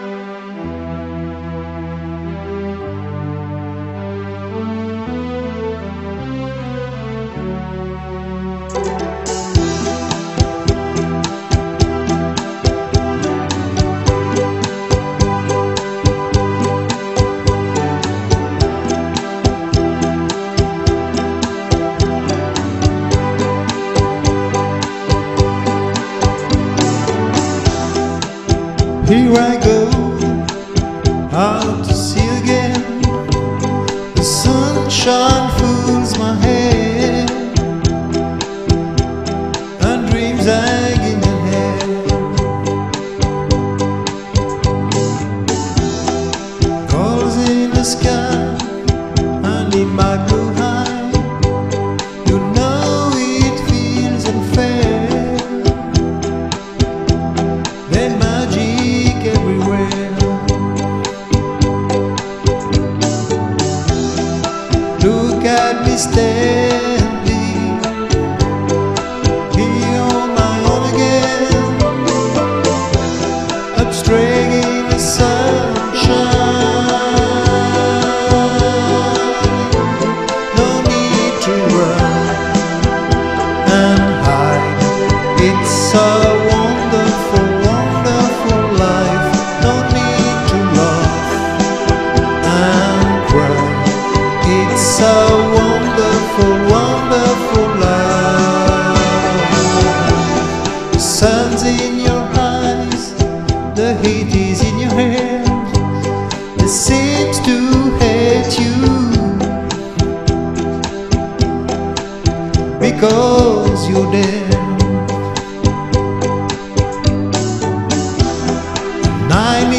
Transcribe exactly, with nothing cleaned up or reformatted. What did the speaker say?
Here I go, out to sea again. The sunshine fills my head, and dreams hang in the air. Colors in the sky, and in my blue eye, you know it feels unfair. Then magic everywhere. Look at me standing here on my own again, up straight in the sunshine. No need to run and hide. It's so wonderful, wonderful life. No need to laugh and cry. It's so wonderful, wonderful life. The sun's in your eyes, the heat is in your hair. It seems to hate you because you're there. And I